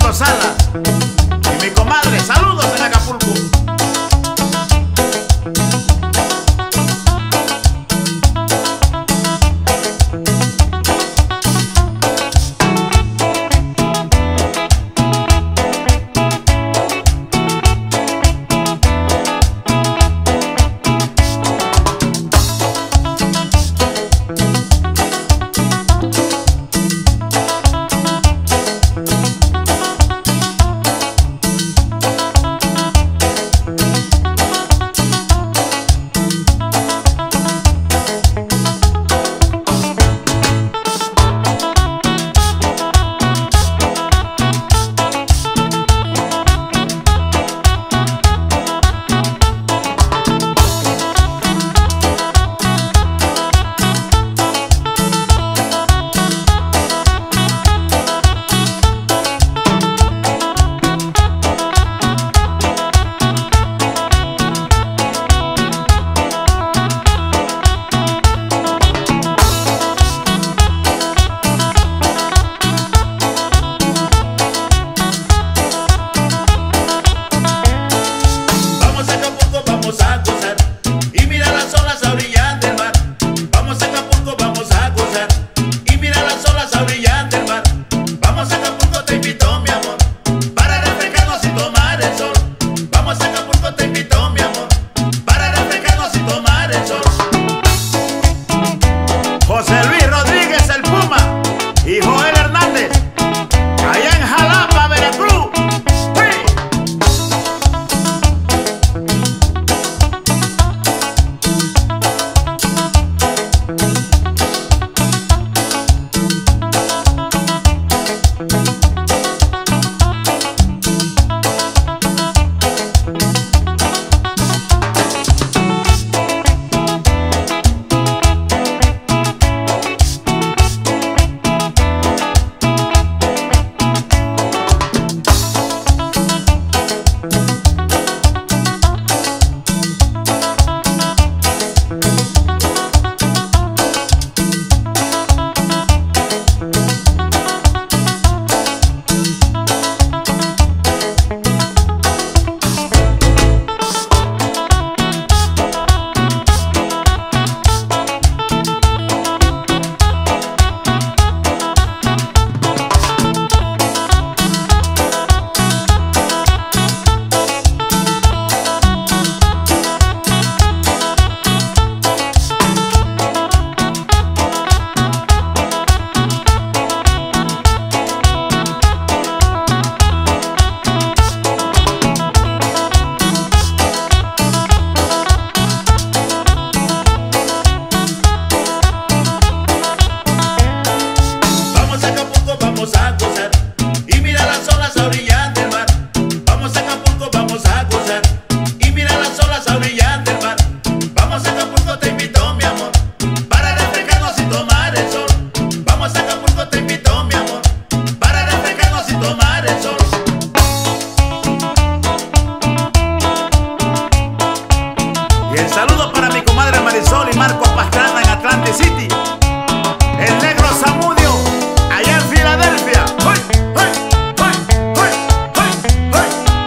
Arturo Salas y mi comadre, saludos en Acapulco. José Luis Rodríguez el Puma y Joel Hernández, allá en Jalapa, Veracruz. Saludos para mi comadre Marisol y Marco Pastrana en Atlantic City. El negro Zamudio, allá en Filadelfia. ¡Uy! ¡Uy! ¡Uy! ¡Uy! ¡Uy!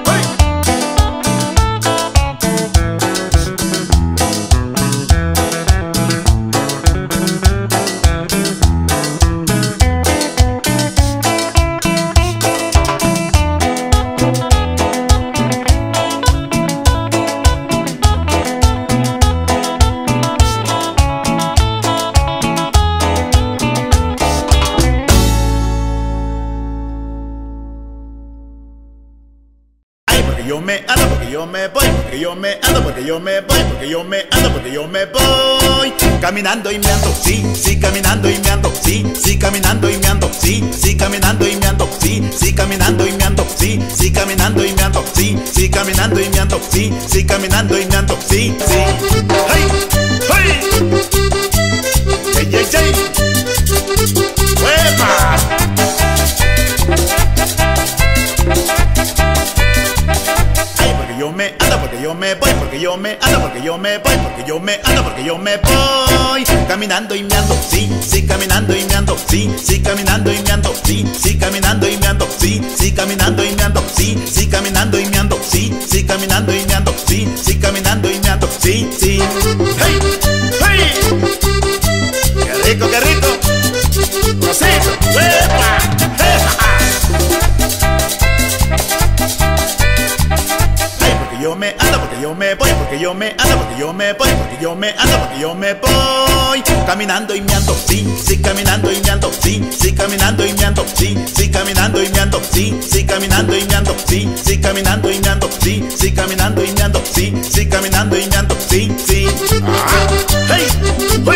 Yo me ando porque yo me voy, porque yo me ando, porque yo me voy, porque yo me ando, porque yo me voy. Caminando y me ando, sí, sí, caminando y me ando, sí, sí, caminando y me ando, sí, sí, caminando y me ando, sí, sí, caminando y me ando, sí, sí, caminando y me ando, sí, sí, caminando y me ando, sí, sí, caminando y me ando, sí, sí. ¡Hey! ¡Hey! ¡Hey, hey, hey! ¡Hueva! Yo me voy, porque yo me ando, porque yo me voy, porque yo me ando, porque yo me voy. Caminando y me ando, sí, sí, caminando y me ando, sí, sí, caminando y me ando, sí, sí, caminando y me ando, sí, sí, caminando y meando, sí, sí, caminando y meando, sí, sí, caminando y meando, sí, sí, caminando y meando, sí, sí. ¡Hey! ¡Hey! ¡Qué rico, qué rico! ¡Rosito! ¡Epa! ¡Hey! Porque yo me ando, porque yo me voy, porque yo me ando, porque yo me voy, porque yo me ando, porque yo me voy. Caminando y meando, sí, sí, caminando y meando, sí, sí, caminando y meando, sí, sí, caminando y meando, sí, sí, caminando y meando, sí, sí, caminando y meando, sí, sí, caminando y meando, sí, sí, caminando y meando, sí, sí. ¡Hey! ¡Uy!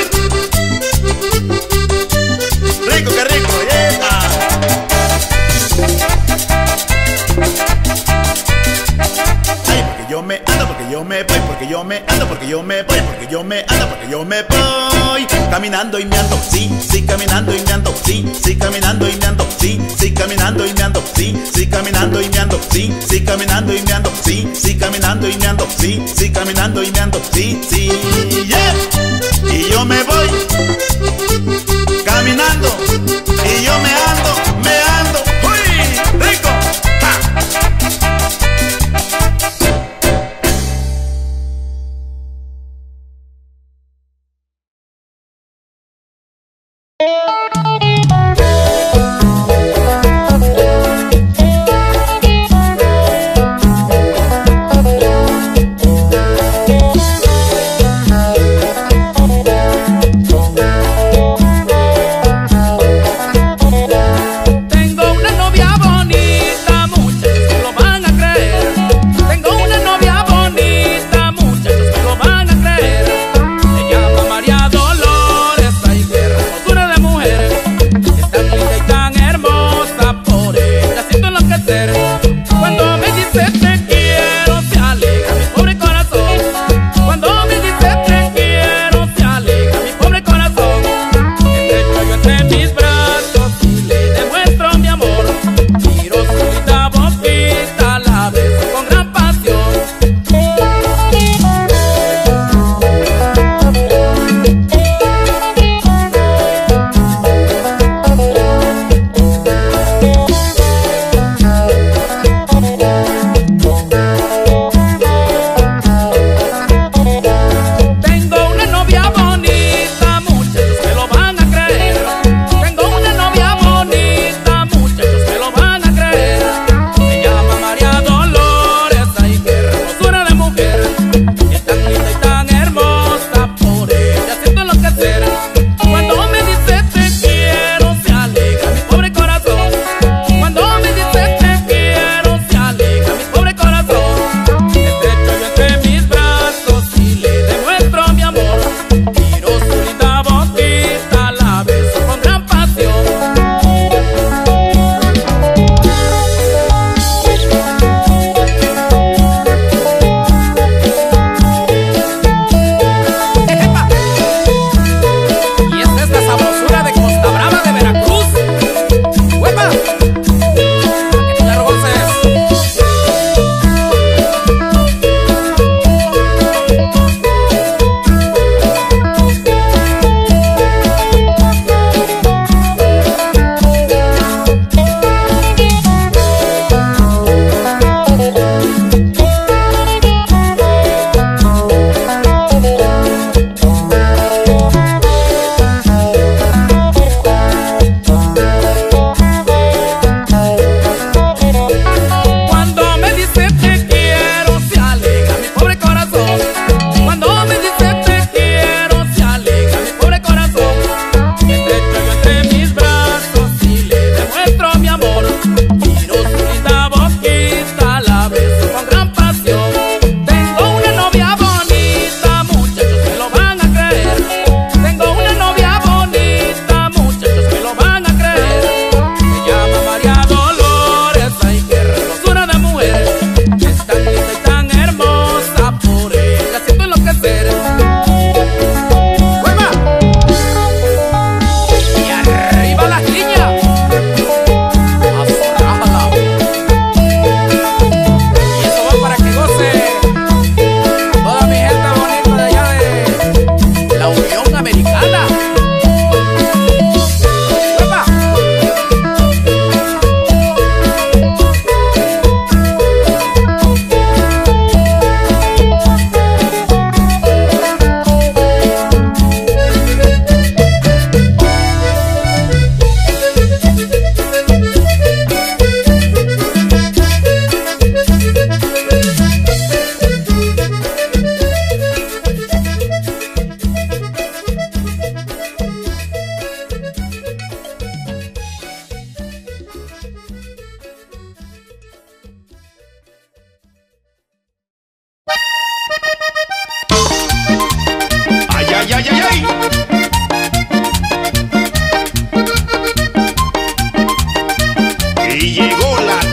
¡Rico, qué rico! ¡Yeah! ¡Ay! Porque yo me ando, porque yo me voy, porque yo me ando, porque yo me voy, porque yo me ando, porque yo me voy. Caminando y meando, sí, sí, caminando y meando, sí, sí, caminando y meando, sí, sí, caminando y meando, sí, sí, caminando y meando, sí, sí, caminando y meando, sí, sí, caminando y meando, sí, sí, caminando y meando, sí, sí, yeah. Y yo me voy caminando y yo me ando, uy, rico.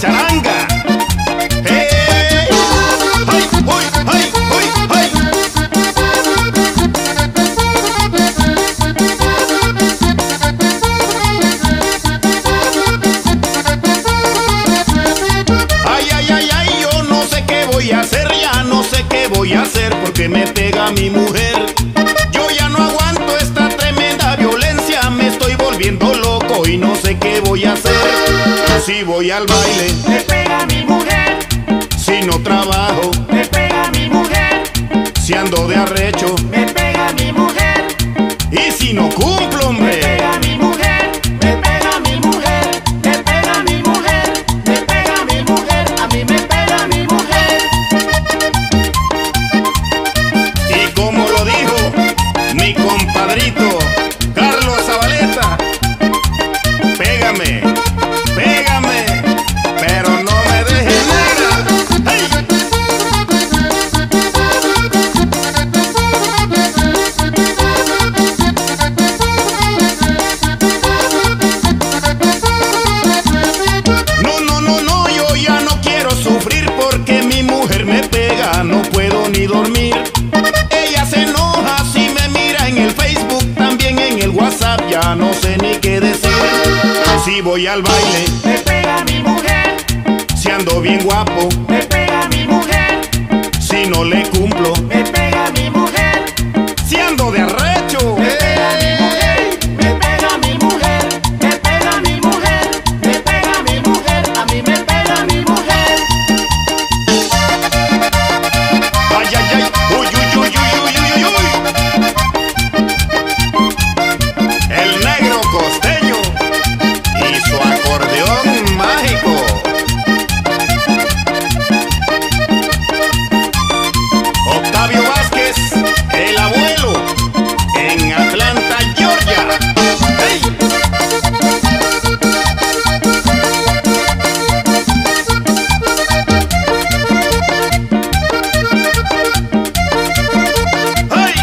charanga. ¡Hey! ¡Ay, uy, ay, uy, ay! Ay, ay, ay, ay, yo no sé qué voy a hacer, ya no sé qué voy a hacer porque me pega mi mujer. Yo ya no aguanto esta tremenda violencia, me estoy volviendo loco y no sé qué voy a hacer. Si voy al baile, me pega mi mujer. si no trabajo, Me pega mi mujer. si ando de arrecho, Me pega mi mujer. y si no cumplo, Me hombre. pega mi mujer. Me pega mi mujer. Me pega mi mujer. Me pega mi mujer. A mí me pega mi mujer. Y como lo dijo mi compadrito Carlos Zabaleta, pégame, pégame, pero no me dejes negra. ¡Hey! No, no, no, no, yo ya no quiero sufrir porque mi mujer me pega, no puedo ni dormir. Ella se enoja si me mira en el Facebook, también en el WhatsApp, ya no sé ni qué decir. Si voy al baile, Me pega mi mujer. si ando bien guapo, Me pega mi mujer. si no le cumplo, Me pega mi mujer. si ando de arrecho. Me pega mi mujer. Me pega mi mujer. Me pega mi mujer. Me pega mi mujer. A mí me pega mi mujer. Ay, ay, ay, uy, uy, uy, uy, uy, uy, uy. El negro costeño y su acordeón mágico. Octavio Vázquez, el abuelo, en Atlanta, Georgia. ¡Hey! ¡Ay!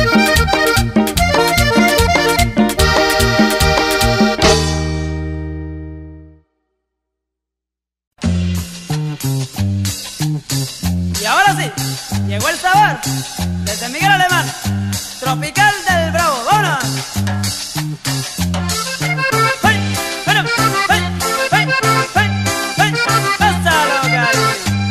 Y ahora sí, llegó el sabor desde Miguel Alemán, tropical del Bravo. ¡Vámonos! ¡Hey! ¡Bueno! ¡Hey! ¡Hey! ¡Hey! ¡Hey! ¡Pásalo, cariño!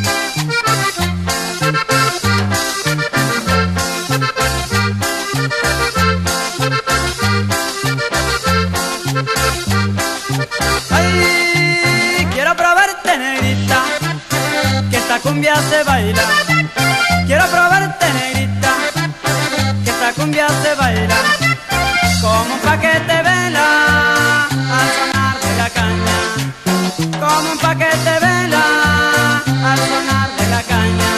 ¡Ay! Quiero probarte, negrita, que esta cumbia se baila. Quiero probarte, negrita, que esta cumbia se baila. Como un paquete vela al sonar de la caña. Como un paquete vela al sonar de la caña.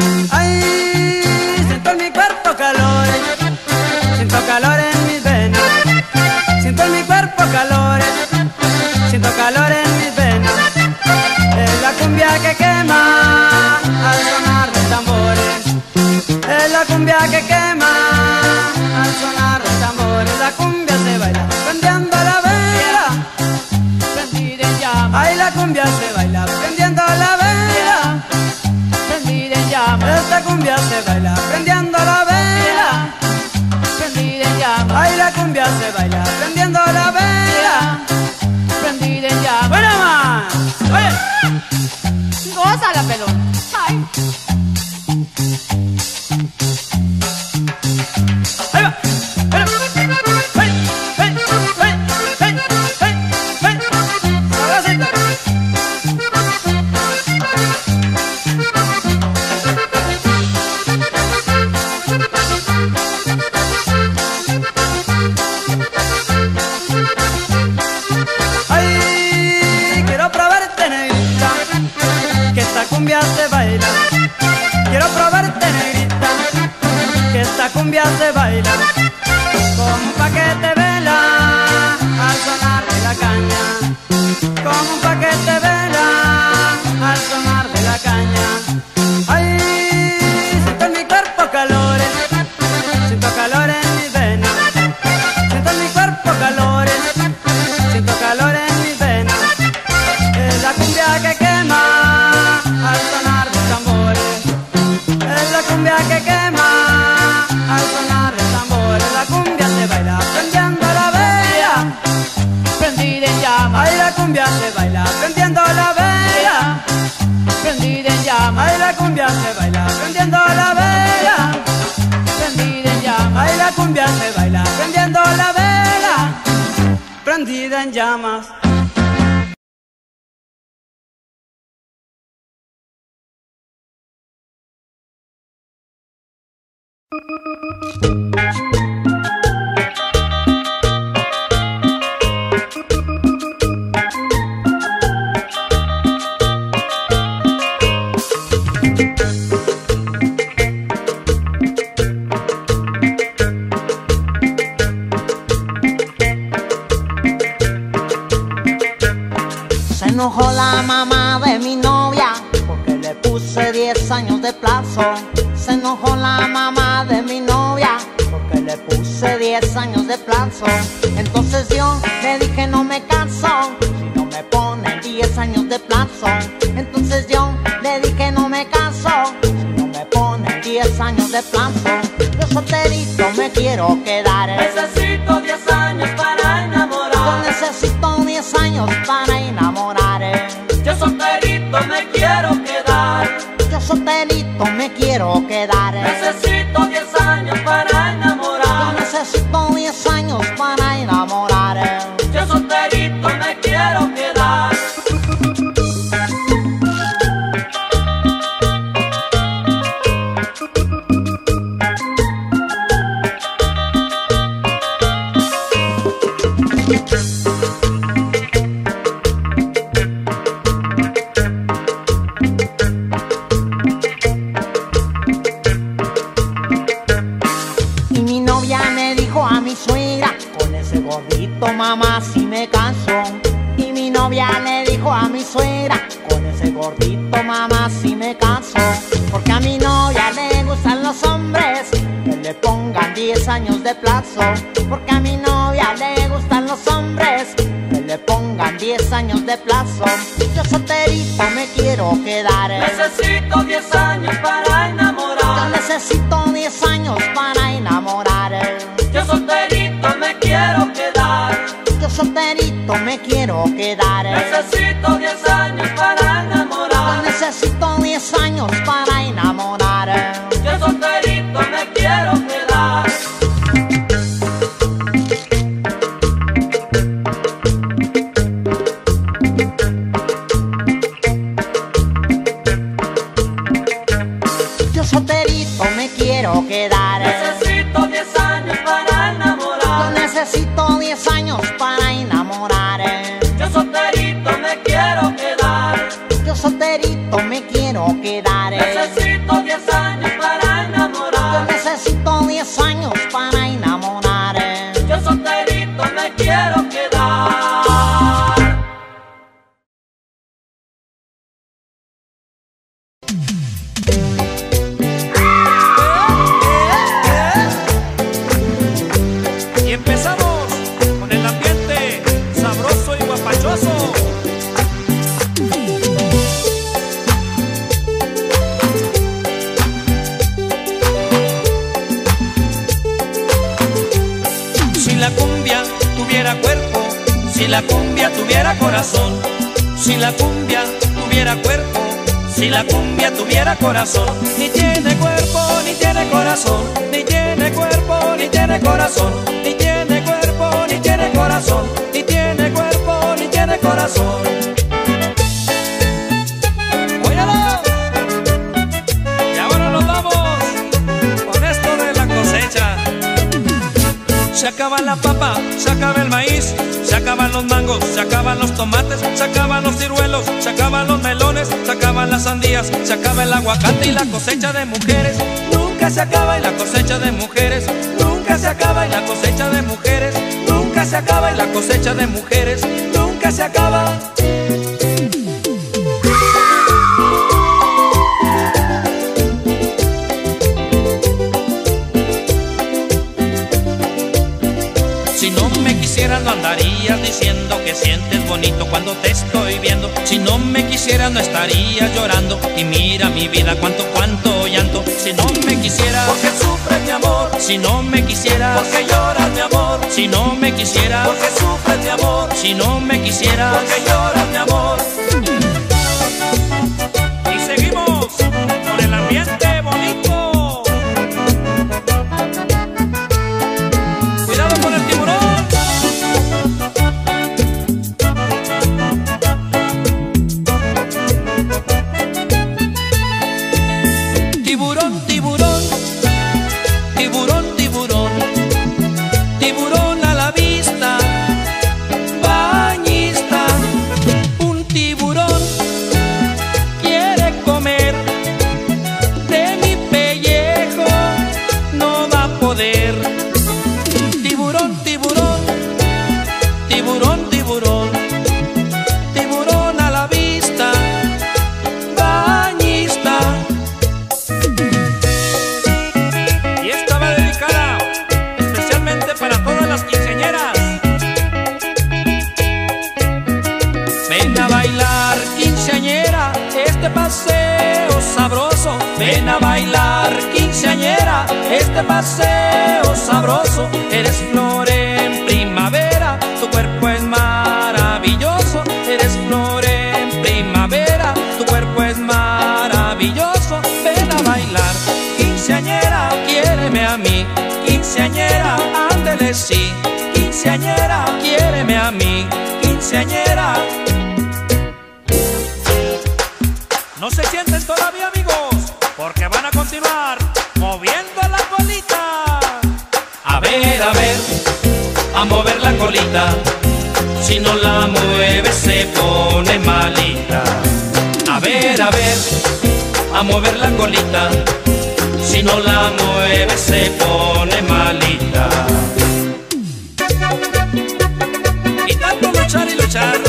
Ay, siento en mi cuerpo calores, siento calor en mis venas. Siento en mi cuerpo calores, siento calor en mis venas. Es la cumbia que quema al sonar de tambores. Es la cumbia que quema al sonar de tambores. La cumbia se baila prendiendo la vela, prendida en llama. Ay, la cumbia se baila prendiendo la vela, prendida en llama. Esta cumbia se baila prendiendo la vela, prendida en llama. Ay, la cumbia se baila prendiendo la vela, prendida en llama. ¡Bueno más! ¡Oye! ¡Gózala, pelón! ¡Ay! ¡Ahí va! ¡Bueno! ¡Hey! ¡Hey! ¡Hey! ¡Hey! ¡Hey! ¡Hey! ¡Sabrosito! ¡Ay! Quiero probarte, negrita, que esta cumbia se baila. Quiero probarte, negrita, que esta cumbia se baila. Como un paquete vela al sonar de la caña. Como un paquete vela al sonar de la caña. Ay, siento en mi cuerpo calores, siento calor en mis venas. Siento en mi cuerpo calores, siento calor en mis venas. Es la cumbia que quema cumbia se baila prendiendo la vela, prendida en llamas. Se enojó la mamá de mi novia porque le puse 10 años de plazo. Se enojó la mamá de mi novia porque le puse 10 años de plazo. Entonces yo le dije no me caso si no me ponen 10 años de plazo. Entonces yo le dije no me caso si no me ponen 10 años de plazo. Yo solterito me quiero quedar. Necesito 10 años para enamorar. Yo necesito 10 años para enamorar. Yo solterito me quiero quedar. Yo solterito me quiero quedar. Necesito 10 años para Yo enamorar. necesito 10 años para enamorar. Yo solterito me quiero quedar. Y mi novia me dijo a mi suegra, con ese gordito mamá si me caso. Y mi novia le dijo a mi suegra, con ese gordito mamá si me caso. Porque a mi novia le gustan los hombres que le pongan 10 años de plazo. Porque a mi novia le gustan los hombres que le pongan 10 años de plazo. Yo solterito me quiero quedar. Necesito 10 años para Yo enamorar. necesito 10 años para enamorar. Yo solterito me quiero quedar. Yo solterito me quiero quedar. Necesito 10 años para Yo enamorar. necesito 10 años para enamorar. Yo solterito me quiero quedar. Yo solterito me quiero quedar. Necesito 10 años para Yo enamorar. necesito 10 años para enamorar. Yo solterito me quiero quedar. Yo solterito me quiero quedar. Necesito 10 años para Yo enamorar. necesito 10 años para enamorar. Yo solterito me quiero quedar. Y empezamos con el ambiente sabroso y guapachoso. Si la cumbia tuviera cuerpo, si la cumbia tuviera corazón, si la cumbia tuviera cuerpo, si la cumbia tuviera corazón. Ni tiene cuerpo, ni tiene corazón, ni tiene cuerpo, ni tiene corazón, ni tiene cuerpo, ni tiene corazón, ni tiene cuerpo, ni tiene corazón. ¡Óyalo! Y ahora nos vamos con esto de la cosecha. Se acaba la papa, se acaba el maíz, se acaban los mangos, se acaban los tomates, se acaban los ciruelos, se acaban los melones, se acaban las sandías, se acaba el aguacate y la cosecha de mujeres nunca se acaba. Y la cosecha de mujeres nunca se acaba. Y la cosecha de mujeres nunca se acaba. Y la cosecha de mujeres nunca se acaba. Si no me quisieras no andarías diciendo que sientes bonito cuando te estoy viendo. Si no me quisieras no estarías llorando. Y mira mi vida cuánto llanto. Si no me quisieras, porque sufres mi amor. Si no me quisieras, porque lloras mi amor. Si no me quisieras, porque sufres mi amor. Si no me quisieras, porque lloras mi amor. Y seguimos con el ambiente bonito. ven a bailar quinceañera, este paseo sabroso. Eres flor en primavera, tu cuerpo es maravilloso. Eres flor en primavera, tu cuerpo es maravilloso. Ven a bailar quinceañera, quiéreme a mí. Quinceañera, ándele sí. Quinceañera, quiéreme a mí. Quinceañera. No se sienten todavía, amigos, porque van a continuar moviendo la colita. A ver, a mover la colita. Si no la mueves se pone malita. A ver, a mover la colita. Si no la mueves se pone malita. Y tanto luchar y luchar.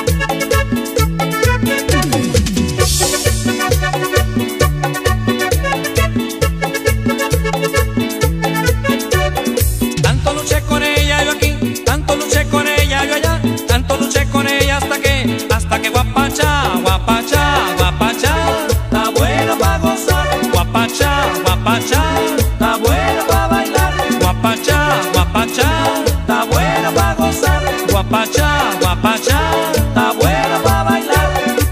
Tanto luché con ella yo aquí, tanto luché con ella yo allá, tanto luché con ella hasta que guapacha, guapacha, guapacha, está bueno pa' gozar. Guapacha, guapacha, está bueno pa' bailar. Guapacha, guapacha, está bueno pa' gozar. Guapacha, guapacha, está bueno pa' bailar.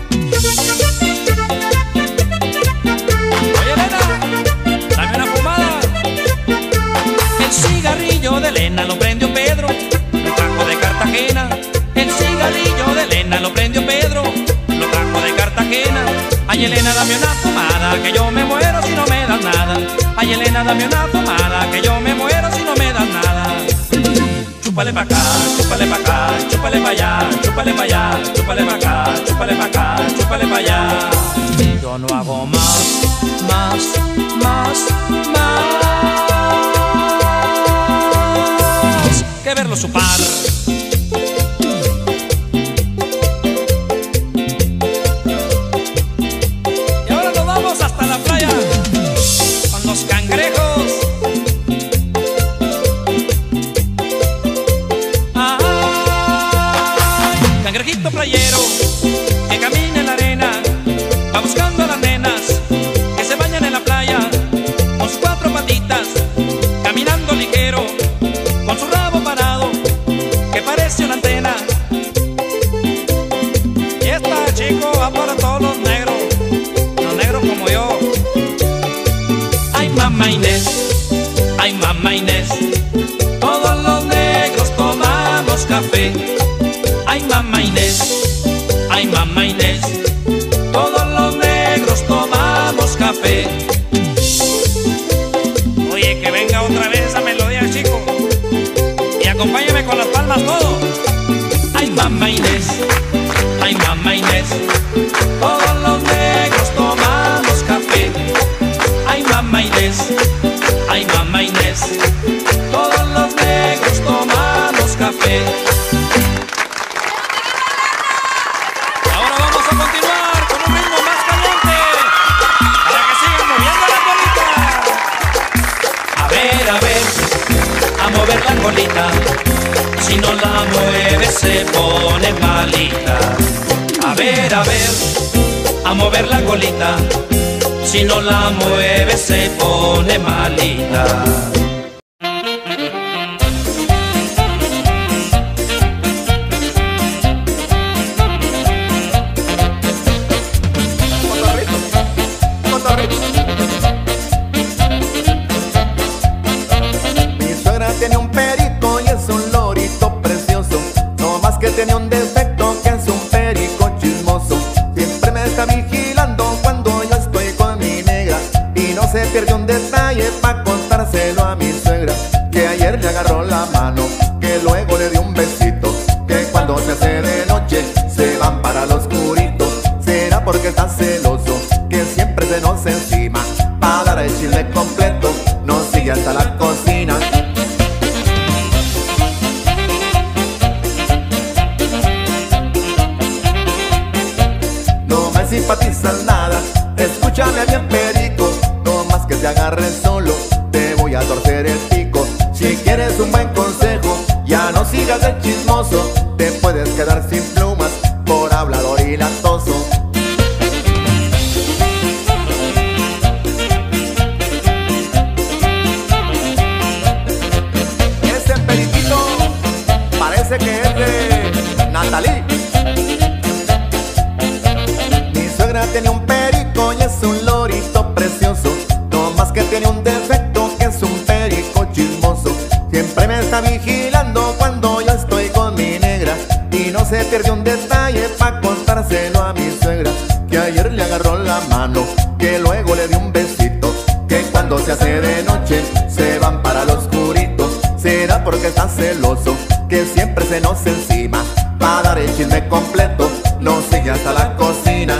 Oye, Elena, dame una fumada. El cigarrillo de Elena lo prendió Pedro, lo trajo de Cartagena. El cigarrillo de Elena lo prendió Pedro, lo trajo de Cartagena. Ay, Elena, dame una fumada, que yo me muero si no me das nada. Ay, Elena, dame una fumada, que yo me muero si no me das nada. Chúpale pa' acá, chúpale pa' acá, chúpale pa' allá, chúpale pa' allá, chúpale pa' acá, chúpale pa' acá, chúpale pa' allá. Yo no hago más que verlo chupar. Y ahora nos vamos hasta la playa con los cangrejos. Cangrejito playero que camina en la arena, va buscando a las nenas que se bañan en la playa, con sus cuatro patitas, caminando ligero, con su rabo parado, que parece una antena. Y esta, chico, va para todos los negros como yo. Ay, mamá Inés, ay, mamá Inés, todos los negros tomamos café. Ay, mamá Inés, ay, mamá Inés, todos los negros tomamos café. Oye, que venga otra vez esa melodía, chico, y acompáñame con las palmas todo. Ay, mamá Inés, ay, mamá Inés, todos los negros tomamos café. Ay, mamá Inés, ay, mamá Inés, todos los negros tomamos café. A mover la colita, si no la mueves se pone malita. A ver, a mover la colita, si no la mueves se pone malita. Tiene un perico y es un lorito precioso, no más que tiene un defecto, que es un perico chismoso. Siempre me está vigilando cuando yo estoy con mi negra, y no se pierde un detalle pa' contárselo a mi suegra. Que ayer le agarró la mano, que luego le dio un besito, que cuando se hace de noche se van para los oscurito. Será porque está celoso, que siempre se nos encima, pa' dar el chile completo nos sigue hasta la cocina. Simpatizas nada, escúchame bien perico, no más que te agarres solo, te voy a torcer el pico. Si quieres un buen consejo, ya no sigas de chismoso, te puedes quedar sin plumas por hablador y latoso. suegra tenía un perico y es un lorito precioso, no más que tiene un defecto, que es un perico chismoso. Siempre me está vigilando cuando yo estoy con mi negra, y no se pierde un detalle pa' contárselo a mi suegra. Que ayer le agarró la mano, que luego le dio un besito, que cuando se hace de noche se van para los oscurito. Será porque está celoso, que siempre se nos encima, pa' dar el chisme completo nos sigue hasta la cocina.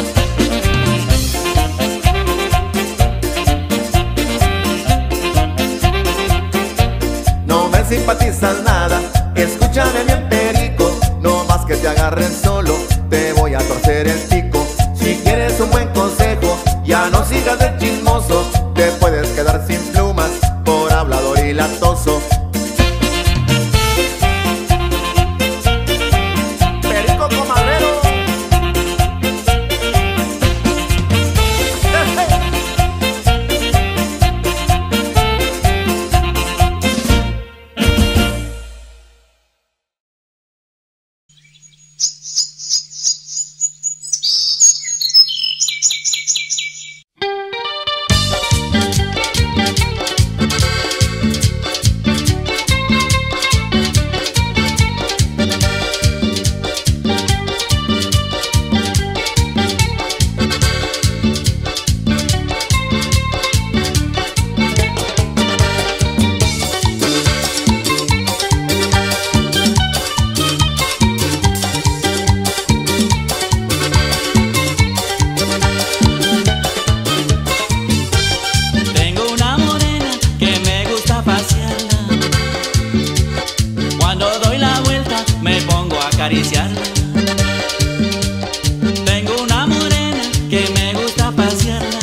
No me simpatizas nada, escúchame bien perico, no más que te agarres solo, te voy a torcer el pico. Si quieres un buen consejo, ya no sigas de chismoso, te puedes quedar sin plumas por hablador y latoso. Perico comadrero. Tengo una morena que me gusta pasearla,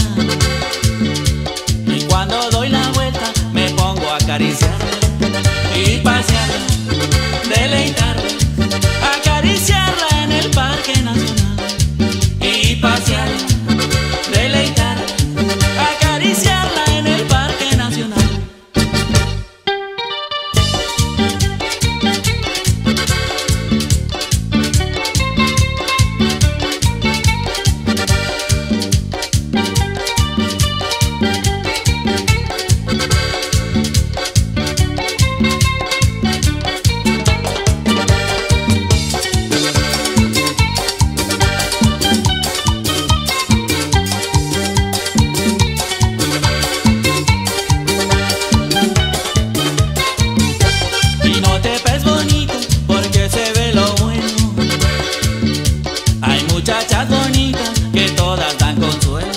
y cuando doy la vuelta me pongo a acariciarla y pasearla, deleitarla, acariciarla en el Parque Nacional y pasearla, deleitarla, acariciarla en el Parque Nacional. Muchachas bonitas que todas dan consuelo.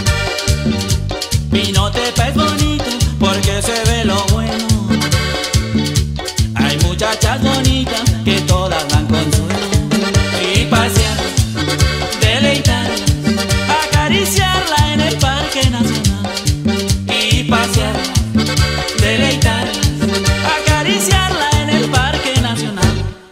Pinotepa es bonito porque se ve lo bueno. Hay muchachas bonitas que todas dan consuelo. Y pasearlas, deleitarlas, acariciarla en el Parque Nacional. Y pasearlas, deleitarlas, acariciarla en el Parque Nacional.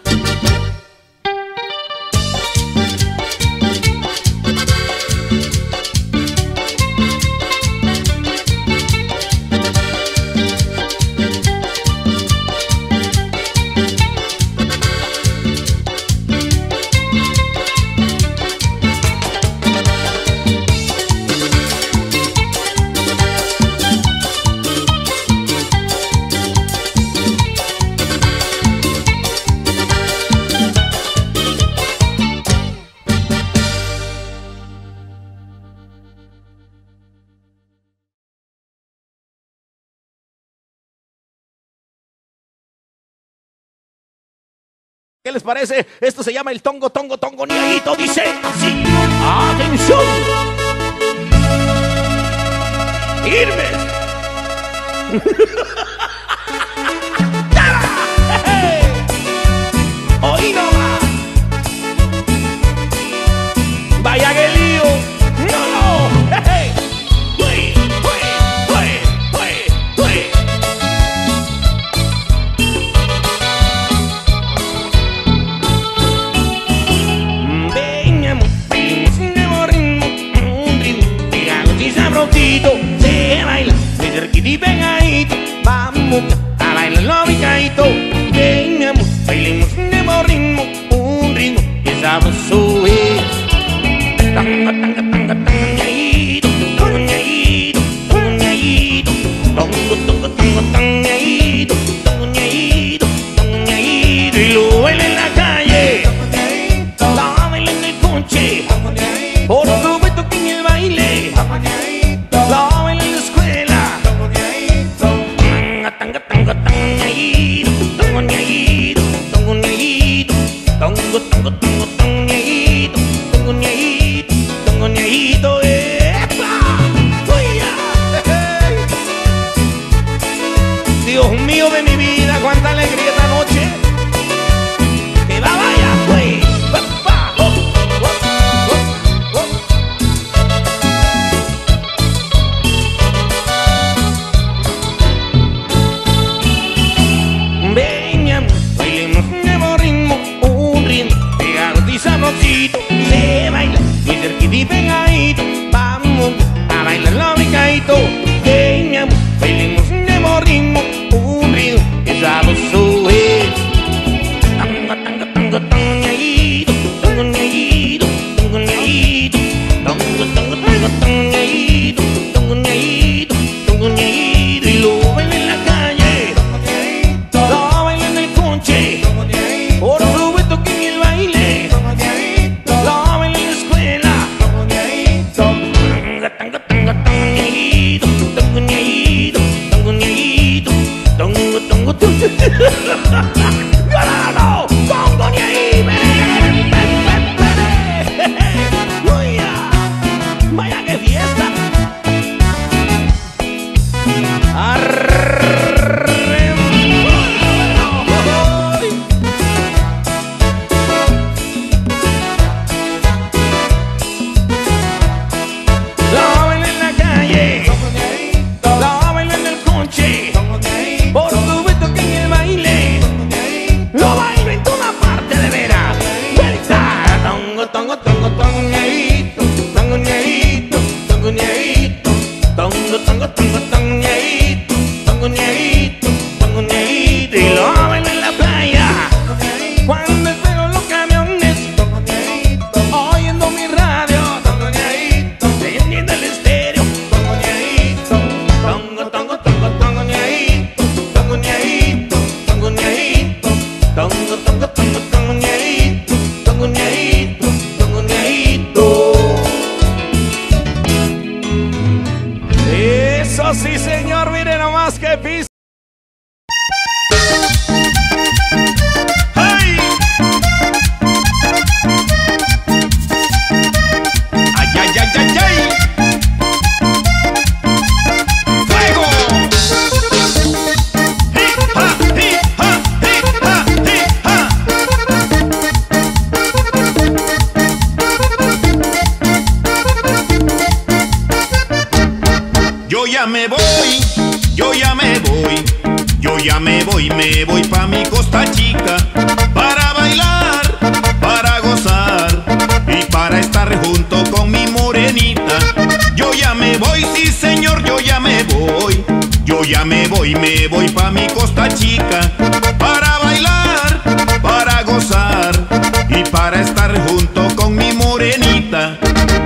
¿Qué les parece? Esto se llama el tongo, tongo, tongo, niaguito. Dice así. ¡Atención! ¡Irme! ¡Oí nomás! ¡Vaya que lío! ¡No! ¡Uy! Se baila, de cerquita y pegadito, va Y lo baila en la calle, la baila en el coche, por supuesto que en el baile, la baila en la escuela. Tanga, tanga, tangaído, tangoñaído, tangoñaído, tango, tango, tango, tangaído, tangoñaído, tangoñaído, ¡epa! ¡Oya! Dios mío de mi vida, cuánta alegría esta noche. Que va, vaya, güey. ¡Epa! ¡Oh, oh, oh, oh! Vengan, bailemos un nuevo ritmo, un ritmo pegado y sabrosito. Se baila muy cerquita y pegadito, vamos a bailarlo brincadito. Vengan, bailemos un nuevo ritmo, un ritmo que sabroso es. Tango, tango, tango, tangaído, tangoñaído, tangoñaído, tango, tango, tango, tangaído, tangoñaído, tangoñaído. Y lo baila en la calle, lo baila en el coche, por supuesto que en el baile, lo baila en la escuela. Tanga, tanga, tangaído, tangoñaído, tangoñaído, tango, tango, tango. ¡Ganado! ¡Congo ni ahí! ¡Vaya que fiesta! La baila en la calle, la baila en el coche, por supuesto que en el baile, lo bailo en toda parte de veras. ¡Vuelta! Tongo, tongo, tongo, tongueíto, tongueíto, tongueíto, tongo, tongo, tongo, tongueíto, tongueíto, tongueíto. Y lo bailo en la playa, cuando espero los camiones, oyendo mi radio, encendiendo el estéreo, tongo, tongo, tongo, tongueíto, tongueíto, tongueíto, tongo, tongo, tongo, tongueíto, tongueíto, tongueíto. Eso sí, señor, mire nomás que pisa. ¡Ay! ¡Ay, ay, ay, ay, ay! ¡Fuego! ¡Hi-ha, hi-ha, hi-ha, hi-ha! Yo ya me voy, yo ya me voy, yo ya me voy pa' mi Costa Chica, para bailar, para gozar y para estar junto con mi morenita. Yo ya me voy, sí señor, yo ya me voy, yo ya me voy pa' mi Costa Chica, para bailar, para gozar y para estar junto con mi morenita.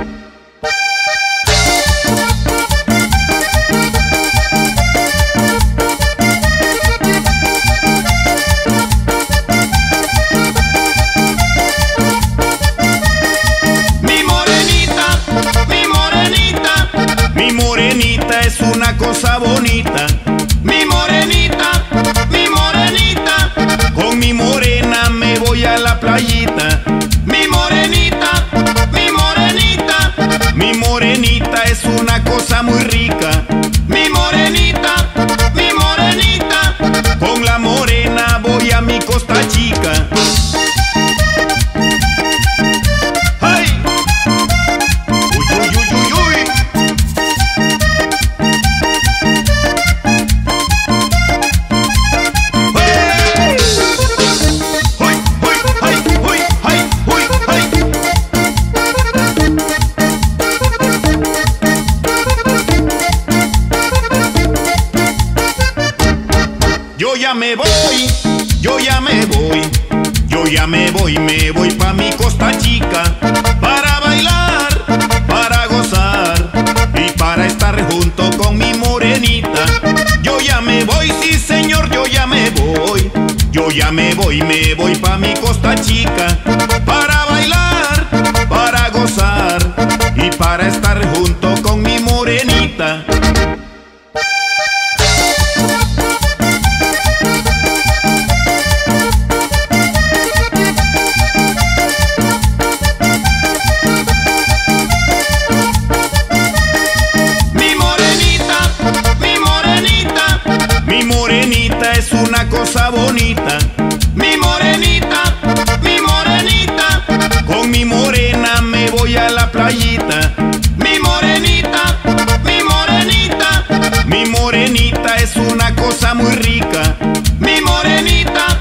Mi morenita es una cosa bonita. Mi morenita, con mi morena me voy a la playita. Mi morenita, mi morenita es una cosa muy rica. Mi morenita, con la morena voy a mi Costa Chica. Yo ya me voy, yo ya me voy, yo ya me voy pa' mi Costa Chica, para bailar, ya me voy pa' mi Costa Chica, para bailar, para gozar y para estar junto con mi morenita. Mi morenita es una cosa bonita, mi morenita, con mi morena me voy a la playita. Mi morenita, mi morenita es una cosa muy rica. Mi morenita,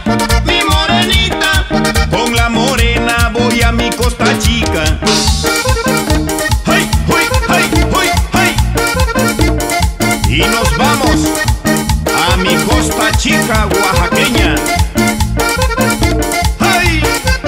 con la morena voy a mi Costa Chica. ¡Hey, hey, hey, hey, hey! Y nos vamos a mi Costa Chica oaxaqueña. ¡Ay!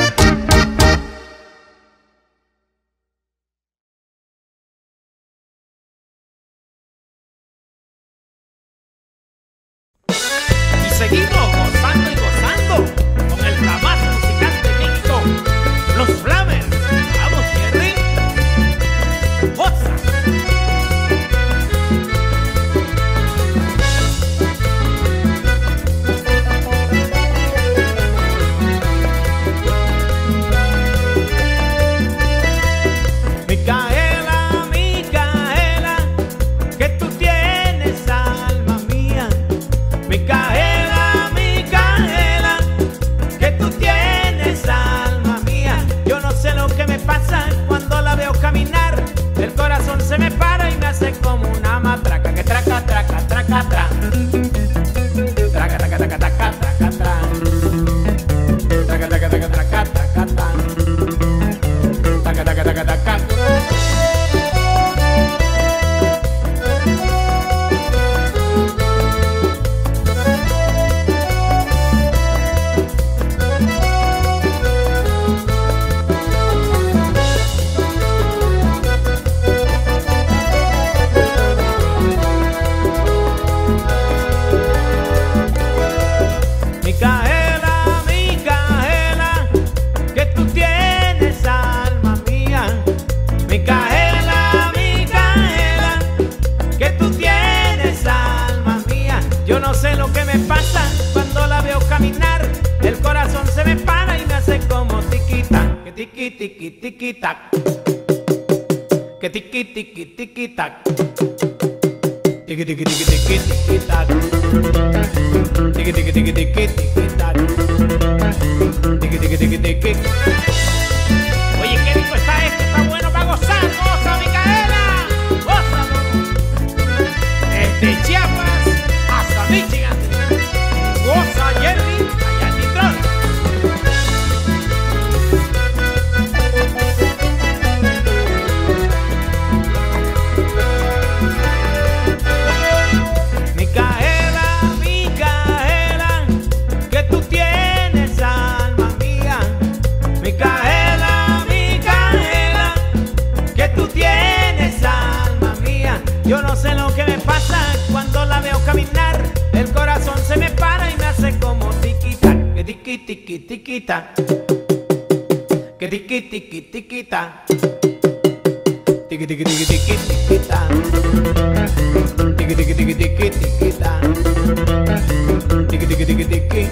Y seguimos gozando y gozando con el flamazo musicante mixto, los Flamers. Vamos, Jerry. Goza. Micaela, que tú tienes alma mía. Micaela, que tú tienes alma mía. Yo no sé lo que me pasa cuando la veo caminar. El corazón se me para y me hace como una matraca que traca, traca, traca, traca. Traca, traca, traca, traca, traca, traca. Traca, traca, traca, traca, traca, traca. Traca, traca, traca, traca. Micaela, que tú tienes alma mía. Micaela, que tú tienes alma mía. Yo no sé lo que me pasa cuando la veo caminar. El corazón se me para y me hace como tiquita, que tiqui, tiqui, tiqui, tac. Que tiqui, tiqui, tiqui, tac. Tiqui, tiqui, tiqui, tiqui, tiqui, tac. Tiqui, tiqui, tiqui, tiqui, tiqui, tac. Tiqui, tiqui, tiqui, tiqui. Oye, qué rico está esto, está bueno para gozar. Goza, Micaela, goza, desde Chiapas hasta Michigan. Goza, Jerry, allá en Detroit. Micaela, que tú tienes alma mía. Micaela, que tú tienes alma mía. Yo no sé lo que me pasa cuando la veo caminar. El corazón se me para y me hace como tiquita, que tiqui, tiqui, tiquita. Que tiqui, tiqui, tiquita. Tiqui, tiqui, tiqui, tiqui, tiquita. Tiqui, tiqui, tiqui, tiqui, tiquita. Tiqui, tiqui, tiqui, tiqui.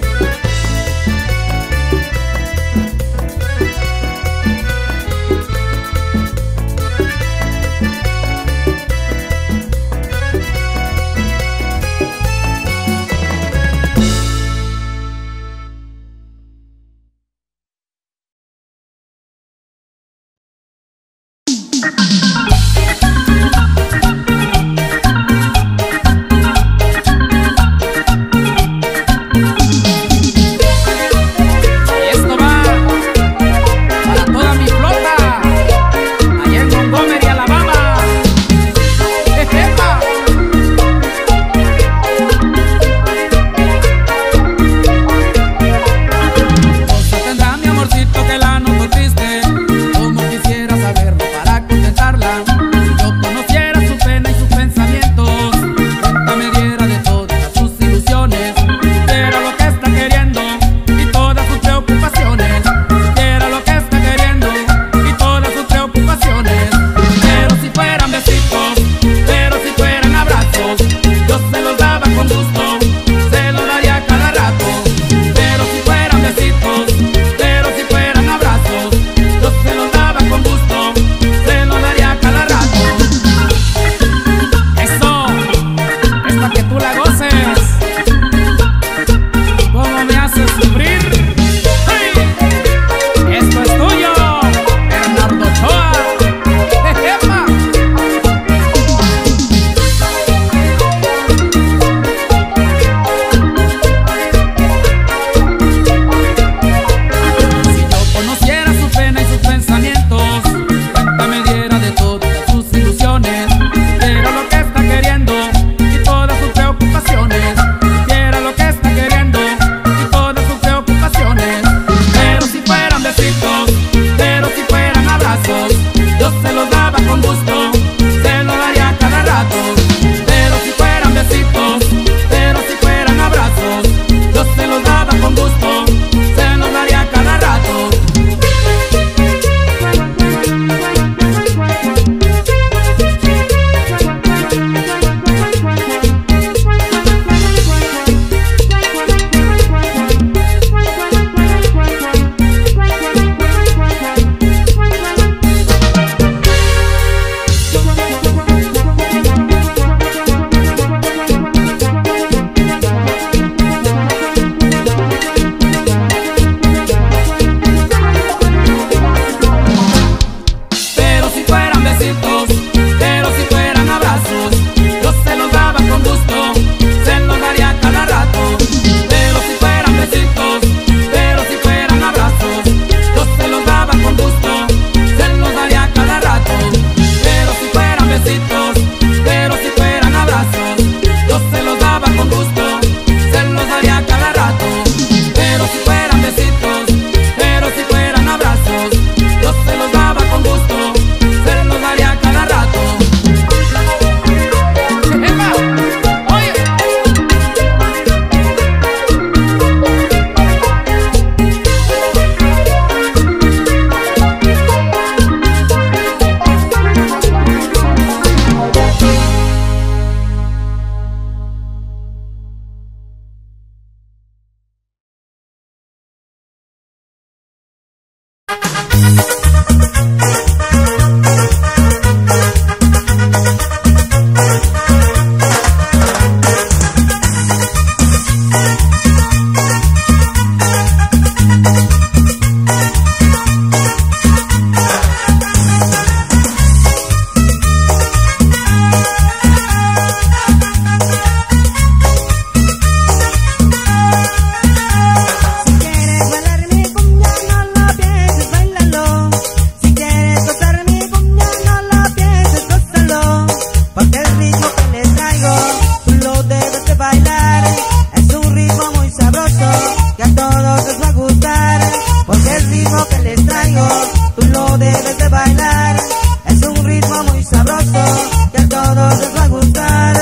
sabroso que a todos les va a gustar.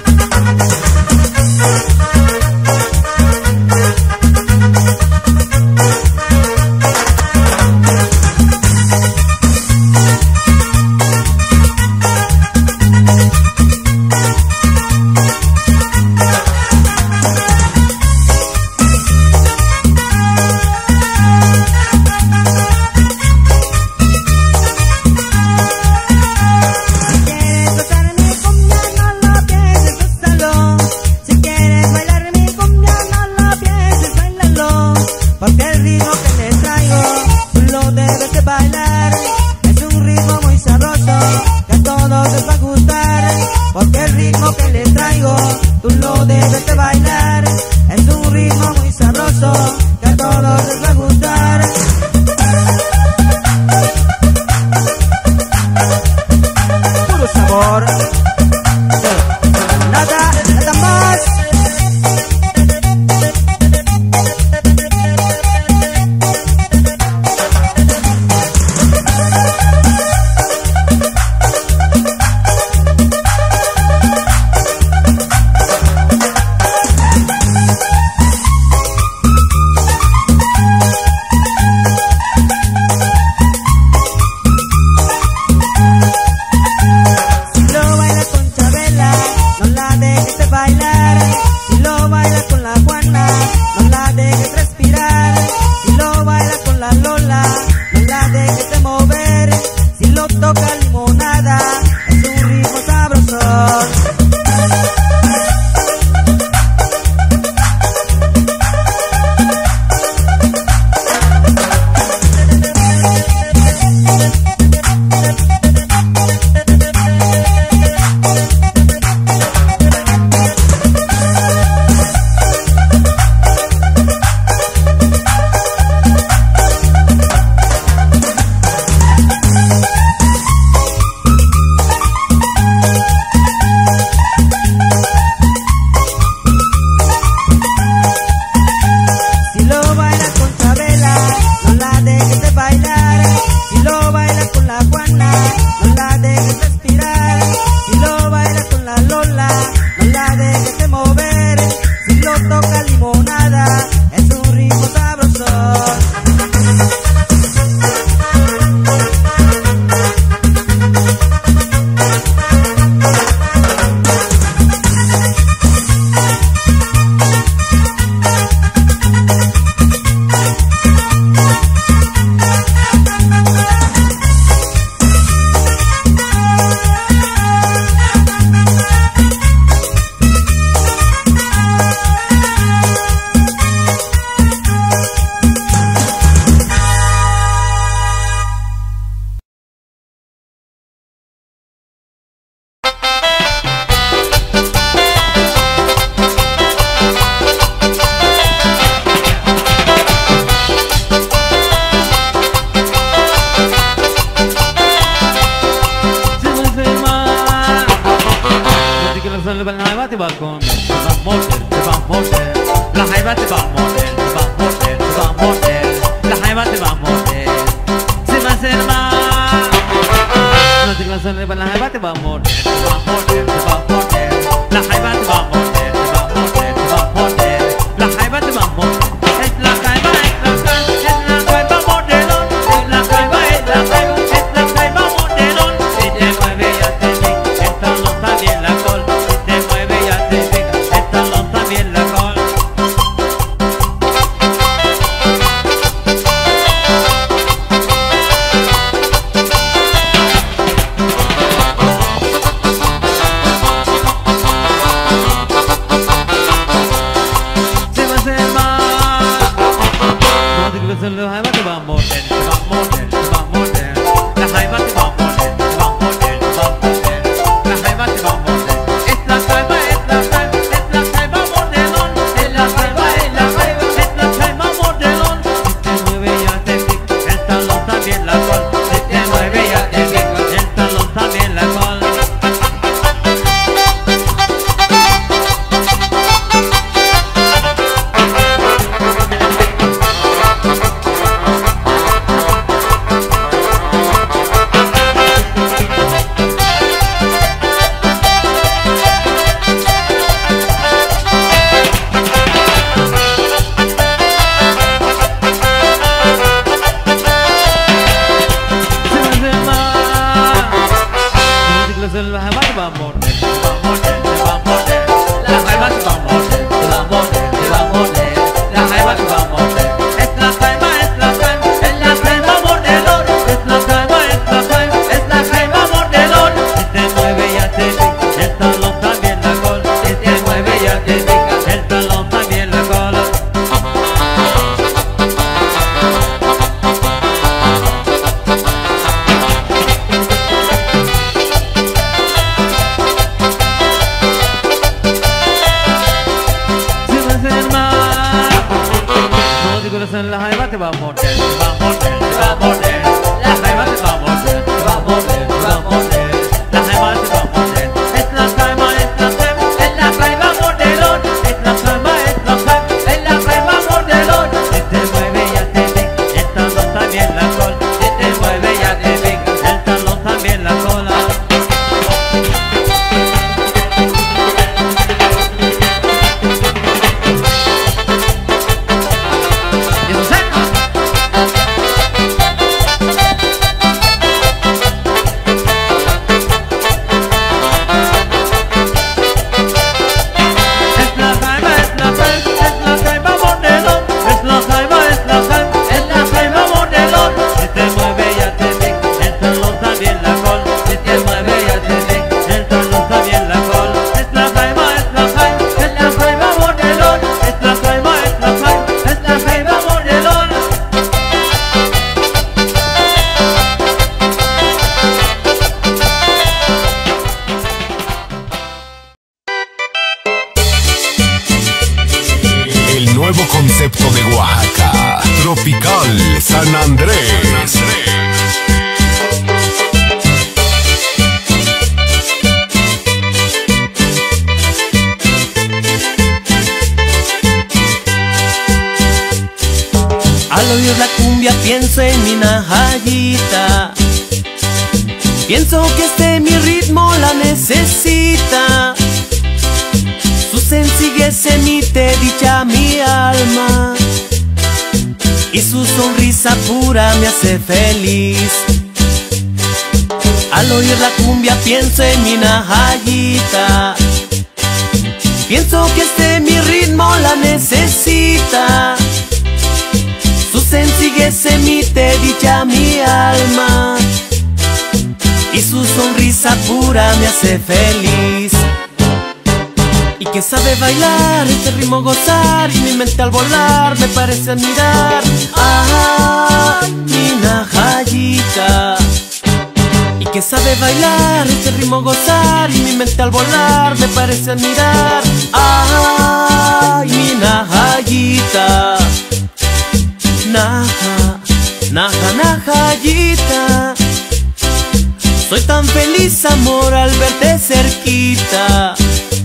Porque el ritmo que les traigo, tú lo debes de bailar. Es un ritmo muy sabroso, que a todos les va a gustar. Porque el ritmo que les traigo, tú lo debes de bailar. Es un ritmo muy sabroso, que a todos les va a gustar. Puro sabor, nada más. La jaiba te va a morder, te va a morder, te va a morder. La jaiba te va a morder, te va a morder, te va a morder. La jaiba te va a morder. Es la jaiba, es la jaiba, es la jaiba mordedor. Es la jaiba, es la jaiba, es la jaiba mordedor. Si te mueve ya te pica, el talón también la cola. Si te mueve ya te pica, el talón también la cola. La jaiba te va a morder, te va a morder, te va a morder. La jaiba te va a morder, te va a morder, te va a morder. La jaiba te va a morder. Es la jaiba, es la jaiba, es la jaiba mordedor. Es la jaiba, es la jaiba, es la jaiba mordedor. Si te mueve ya te pica, el talón también la cola. Si te mueve ya te pica, el talón también la cola. Nuevo concepto de Oaxaca, Tropical San Andrés. Al oír la cumbia pienso en mi najayita. Pienso que este mi ritmo la necesita. Su sencillez emite dicha mi alma y su sonrisa pura me hace feliz. Al oír la cumbia pienso en mi najayita. Pienso que este mi ritmo la necesita. Su sencillez emite dicha mi alma y su sonrisa pura me hace feliz. Y que sabe bailar, este ritmo gozar, y mi mente al volar me parece admirar. ¡Ay, mi najayita! Y que sabe bailar, este ritmo gozar, y mi mente al volar me parece admirar. ¡Ay, mi najayita! Naja, naja, najayita. Soy tan feliz, amor, al verte cerquita.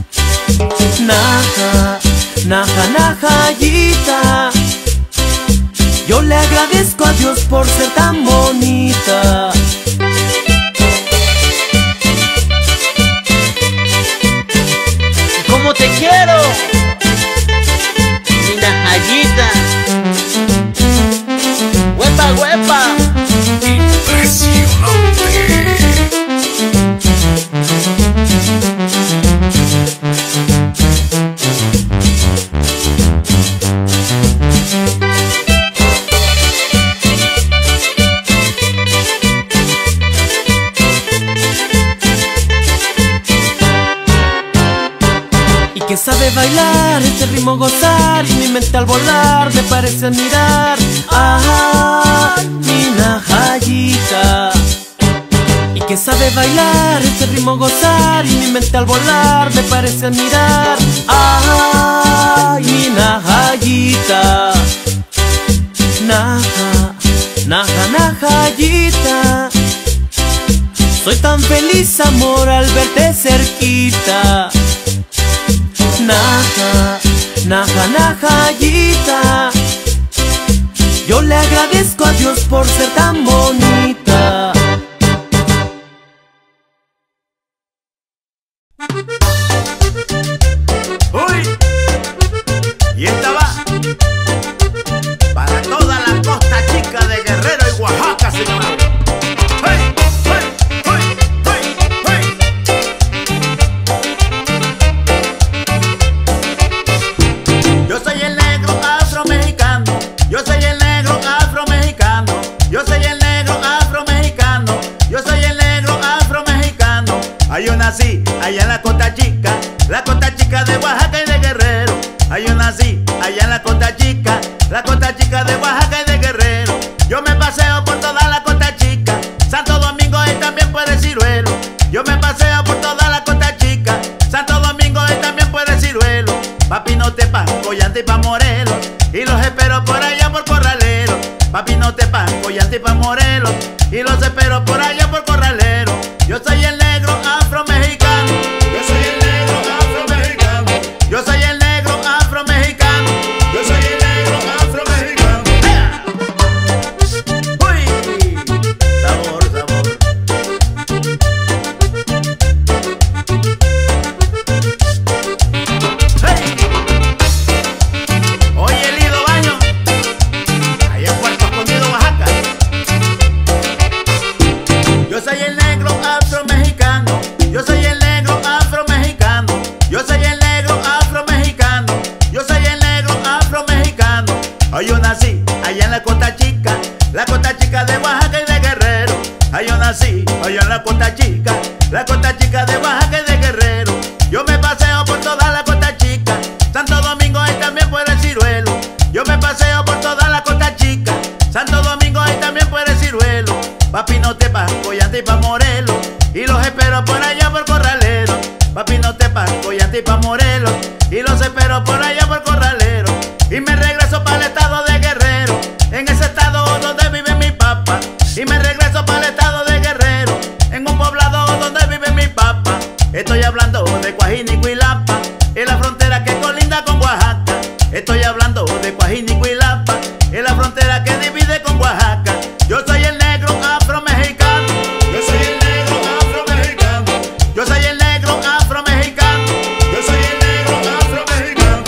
Naja, naja, najayita. Yo le agradezco a Dios por ser tan bonita. ¿Cómo te quiero? Mi najayita. ¡Huepa, huepa! Impresionante. Que sabe bailar, este ritmo gozar, y mi mente al volar me parece admirar. ¡Ay, mi najayita! Y que sabe bailar, este ritmo gozar, y mi mente al volar me parece admirar. ¡Ay, mi najayita! Naja, naja, najayita. Soy tan feliz, amor, al verte cerquita. Naja, naja, najayita. Yo le agradezco a Dios por ser tan bonita. ¡Uy! Y esta va para toda la costa chica de Guerrero y Oaxaca, señora. ¡Hey! ¡Hey! ¡Hey! ¡Hey! ¡Hey! Ay, yo nací allá en la Costa Chica de Oaxaca y de Guerrero. Ay, yo nací allá en la Costa Chica de Oaxaca y de Guerrero. Yo me paseo por toda la Costa Chica, Santo Domingo y también por el Ciruelo. Yo me paseo por toda la Costa Chica, Santo Domingo y también por el Ciruelo. Pa' Pinotepa, Collante y pa' Morelos, y los espero por allá por Corralero. Pa' Pinotepa, Collante y pa' Morelos, y los espero por allá por Corralero. Yo soy el negro afro-mexicano. Yo soy el negro afro-mexicano. Yo soy el negro afro-mexicano. Yo soy el negro afro-mexicano. ¡Uy! Sabor, sabor. ¡Hey! Oye, Lido Baño, allá en Puerto Escondido, Oaxaca. Yo soy el negro afro-mexicano. Yo soy el negro afro-mexicano. Yo soy el negro afro-mexicano. Yo soy el negro afro-mexicano. Ay, yo nací allá en la Costa Chica de Oaxaca y de Guerrero. Ay, yo nací allá en la Costa Chica de Oaxaca y de Guerrero. Yo me paseo por toda la Costa Chica, Santo Domingo y también por el Ciruelo. Yo me paseo por toda la Costa Chica, Santo Domingo y también por el Ciruelo. Pa' Pinotepa, Collante y pa' Morelos, y los espero por allá por Corralero. Pa' Pinotepa, Collante y pa' Morelos, y los espero por allá por Corralero. Y me regreso para el estado de Guerrero, en ese estado donde vive mi papá. Y me regreso para el estado de Guerrero, en un poblado donde vive mi papá. Estoy hablando de Cuajini y Cuilapa, en la frontera que colinda con Oaxaca. Estoy hablando de Cuajini y Cuilapa, en la frontera que divide con Oaxaca. Yo soy el negro afro-mexicano. Yo soy el negro afro-mexicano. Yo soy el negro afro-mexicano. Yo soy el negro afro-mexicano.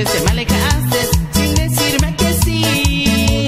después te me alejaste sin decirme que sí.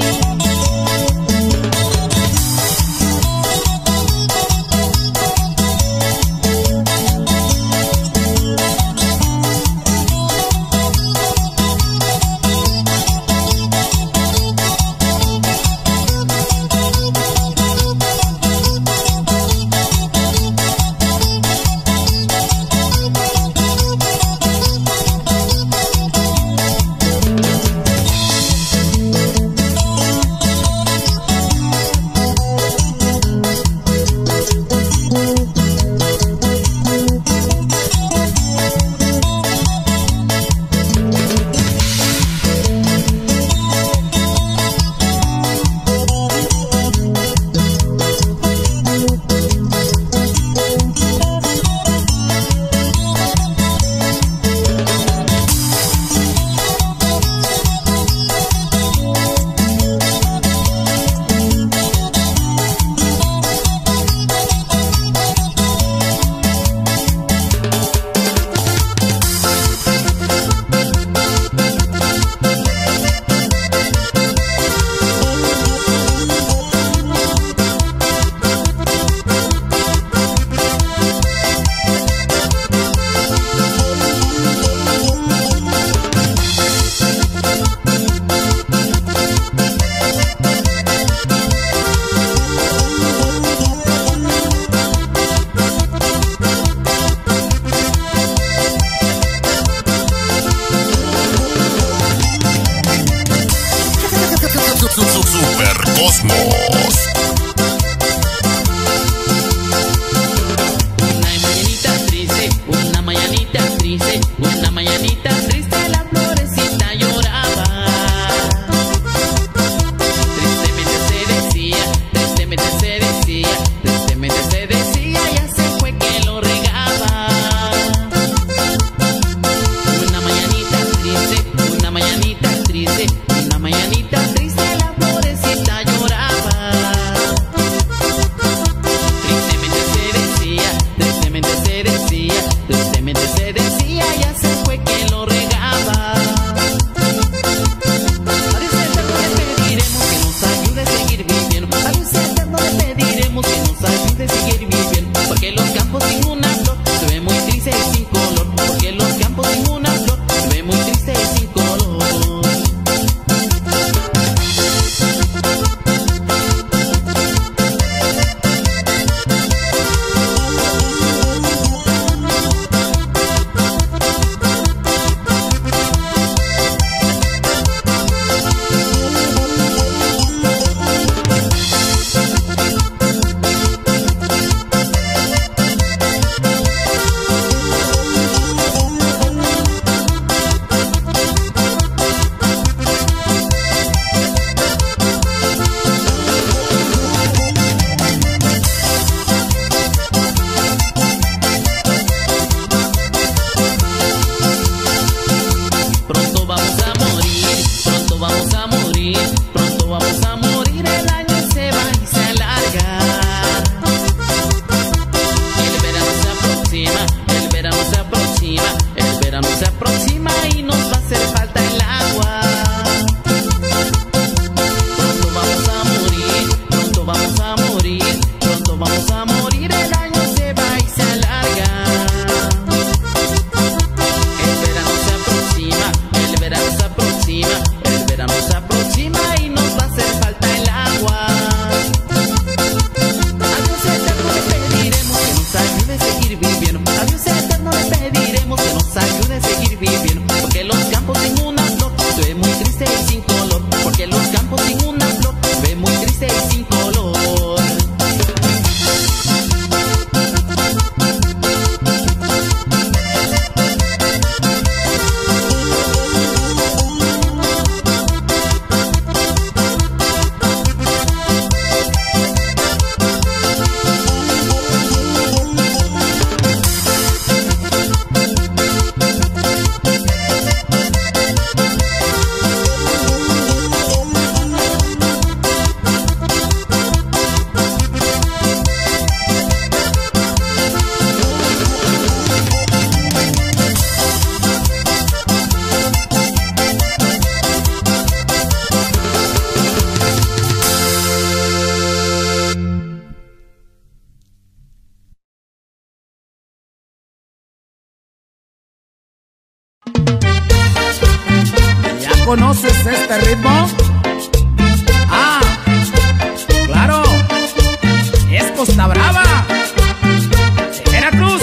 conoces este ritmo? Ah, claro, es Costa Brava, de Veracruz.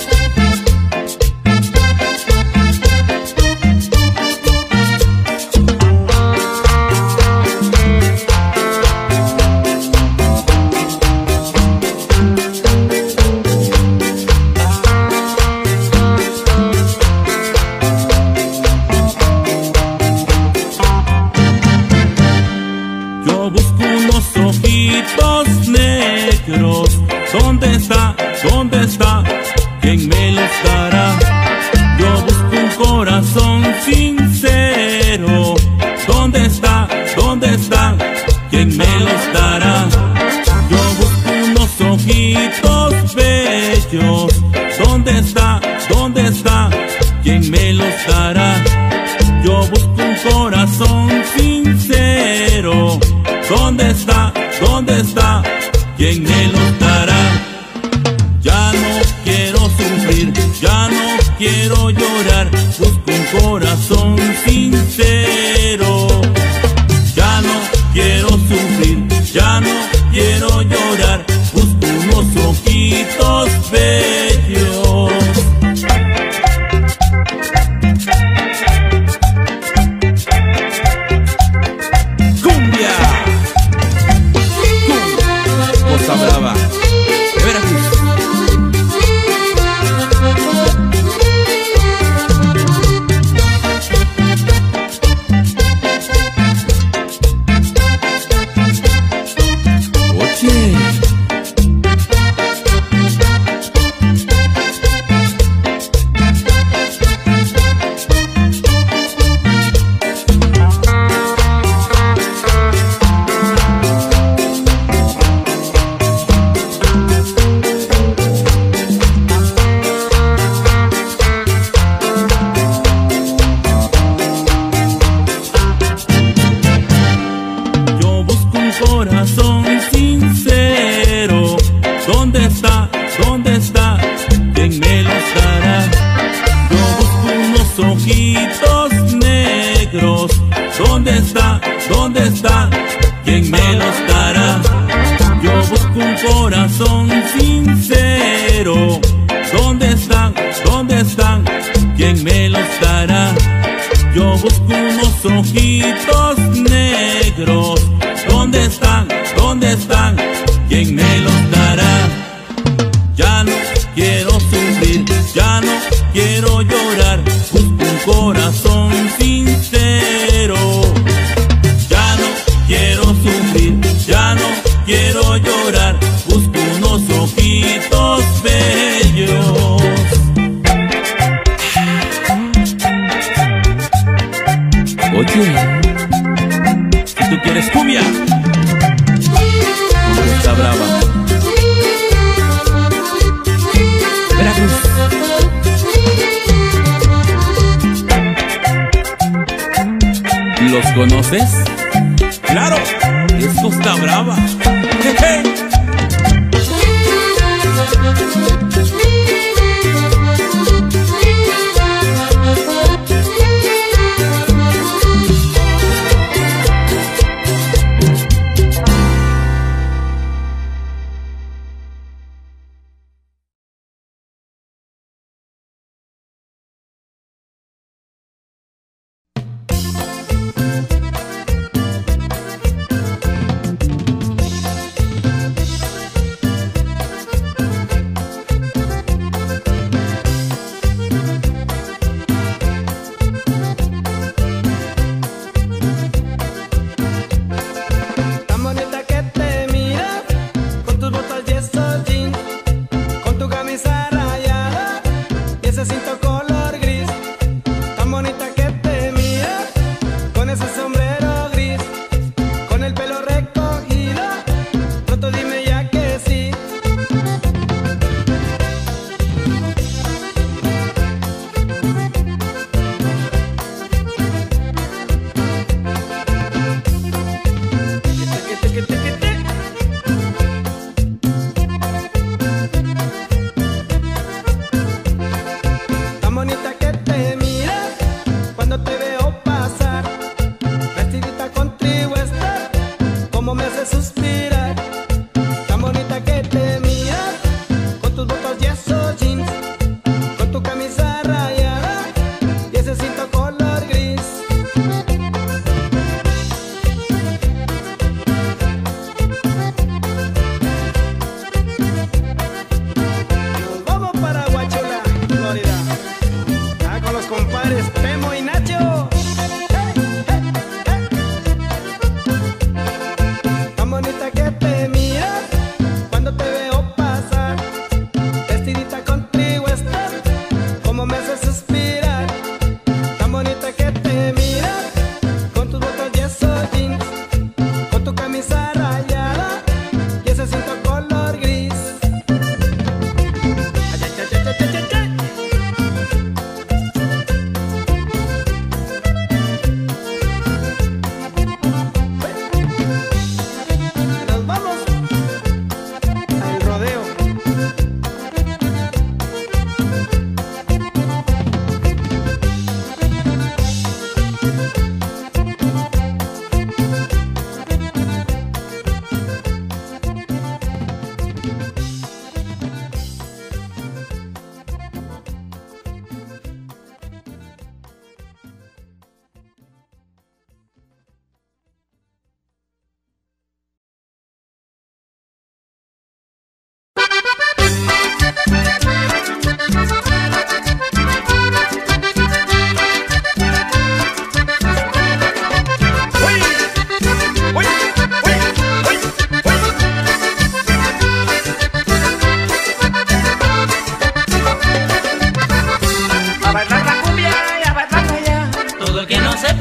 Negros, ¿dónde está? ¿Dónde está? ¿Quién me los dará? Yo busco un corazón sincero. ¿Dónde está? ¿Dónde está? ¿Quién me los dará? Yo busco unos ojitos bellos. ¿Dónde está? ¿Dónde está? ¿Quién me los dará? Yo busco un corazón sincero. ¿Dónde está? ¿Dónde está? ¿Quién me los dará? Ya no quiero sufrir, ya no quiero llorar. Busco un corazón sincero. Ya no quiero sufrir, ya no quiero llorar. Busco unos ojitos bellos. Costa Brava, de Veracruz. Oye. Corazón sincero, ¿dónde está? ¿Dónde está? ¿Quién me los dará? Yo busco unos ojitos negros. ¿Dónde está? ¿Dónde está? ¿Quién me los dará? Yo busco un corazón sincero. ¿Dónde están? ¿Dónde están? ¿Quién me los dará? Yo busco unos ojitos negros. ¿Dónde están? ¿Dónde están? ¿Quién me los dará? Ya no quiero sufrir, ya no quiero llorar. Busco un corazón sincero. Ya no quiero sufrir, ya no quiero llorar. Busco unos ojitos bellos. Oye, si tú quieres cumbia, Costa Brava, Veracruz. ¿Los conoces? ¡Claro! Es Costa Brava. ¡Jeje!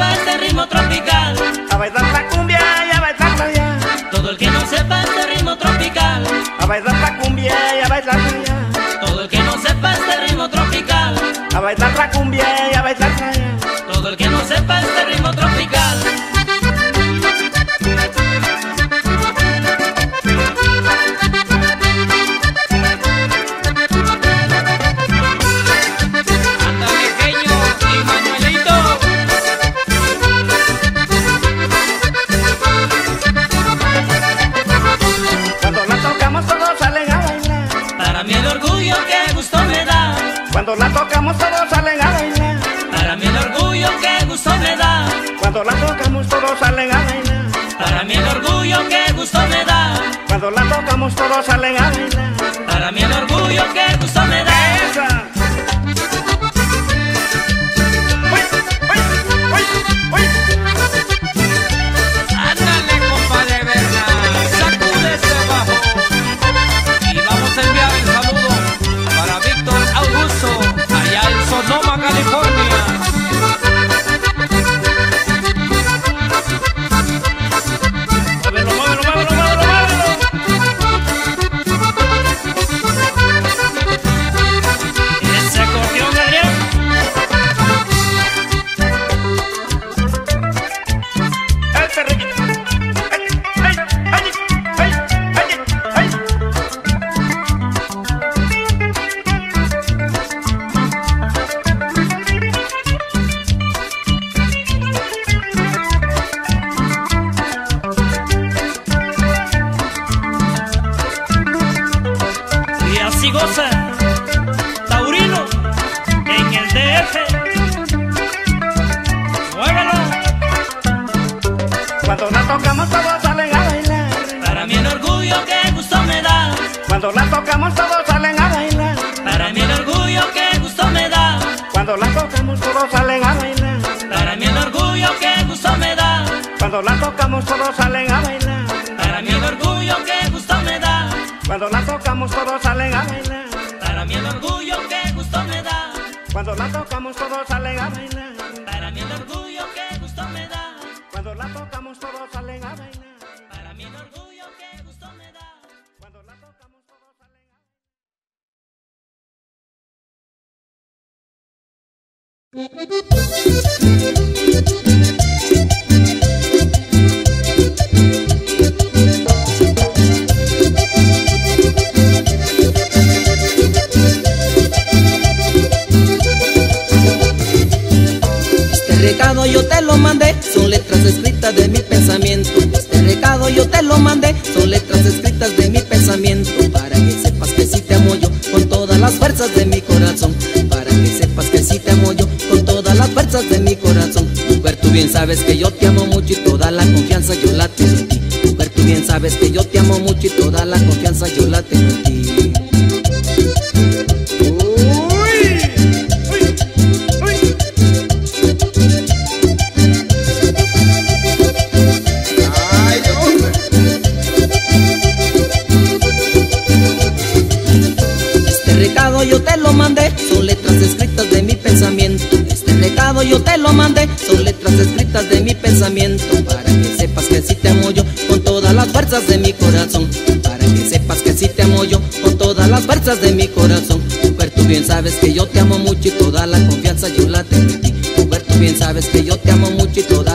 sepa este ritmo tropical, a bailar la cumbia y a bailarla ya. todo el que no sepa este ritmo tropical, A bailar la cumbia y a bailarla ya. todo el que no sepa este ritmo tropical, A bailar la cumbia y a bailarla ya. todo el que no sepa este ritmo tropical. Cuando la tocamos todos salen a bailar. Para mí el orgullo que gusto me da, Cuando la tocamos todos salen a bailar. para mí el orgullo que gusto me da, Cuando la tocamos todos salen a bailar. para mí el orgullo que gusto me da, Cuando la tocamos todos salen a bailar. para mí el orgullo que gusto me da. Esa. Uy, uy, uy, uy. Ándale, compadre Berna, sacude ese bajo. Y vamos a enviar el saludo para Víctor Augusto, allá en Sonoma, California. Muévelo, muévelo, muévelo, muévelo, muévelo. Ese acordeón, Adrián. El perrito. Ay, ay, ay, ay, ay, ay. Y así goza Taurino en el DF. Muévelo. Cuando la tocamos todos salen a bailar. Para mí el orgullo que gusto me da, Cuando la tocamos todos salen a bailar. para mí el orgullo que gusto me da, Cuando la tocamos todos salen a bailar. para mí el orgullo que gusto me da, Cuando la tocamos todos salen a bailar. para mí el orgullo que gusto me da, Cuando la tocamos todos salen a bailar. para mí el orgullo que gusto me da, Cuando la tocamos todos salen a bailar. para mí el orgullo que gusto me da, Cuando la tocamos todos salen a bailar. para mí el orgullo que gusto me da. Cuando la tocamos todos salen a Este recado yo te lo mandé, son letras escritas de mi pensamiento. Este recado yo te lo mandé, son letras escritas de mi pensamiento. Para que sepas que sí te amo yo con todas las fuerzas de mi corazón. Para que sepas que sí te amo yo con todas las fuerzas de mi corazón. Mujer, tú bien sabes que yo te amo mucho y toda la confianza yo la tengo en ti. Mujer, tú bien sabes que yo te amo mucho y toda la confianza yo la tengo en ti. Este recado yo te lo mandé, son letras escritas de mi pensamiento. Este recado yo te lo mandé, son letras escritas de mi pensamiento. Para que sepas que sí te amo yo con todas las fuerzas de mi corazón. Para que sepas que sí te amo yo con todas las fuerzas de mi corazón. Mujer, tú bien sabes que yo te amo mucho y toda la confianza yo la tengo en ti. Mujer, tú bien sabes que yo te amo mucho y toda